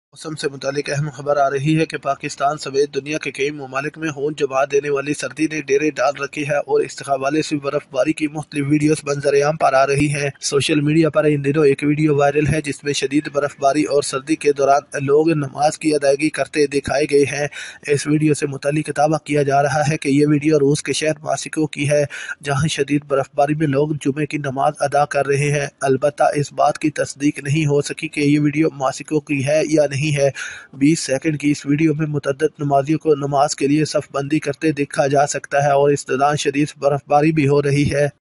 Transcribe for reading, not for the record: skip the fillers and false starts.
मौसम से मुतालिक अहम खबर आ रही है कि पाकिस्तान समेत दुनिया के कई ममालिक में होंश जमा देने वाली सर्दी ने डेरे डाल रखी है और इस हवाले से बर्फबारी की मुख्तलिफ वीडियोस मंजरेआम पर आ रही हैं। सोशल मीडिया पर इन दिनों एक वीडियो वायरल है जिसमें शदीद बर्फबारी और सर्दी के दौरान लोग नमाज की अदायगी करते दिखाए गए हैं। इस वीडियो से मुतालिक दावा किया जा रहा है कि ये वीडियो रूस के शहर मास्को की है, जहाँ शदीद बर्फबारी में लोग जुमे की नमाज अदा कर रहे हैं। अलबत्ता इस बात की तस्दीक नहीं हो सकी कि ये वीडियो मास्को की है या नहीं है। 20 सेकंड की इस वीडियो में मुतअद्दिद नमाजियों को नमाज के लिए सफ बंदी करते देखा जा सकता है और इस दौरान शदीद बर्फबारी भी हो रही है।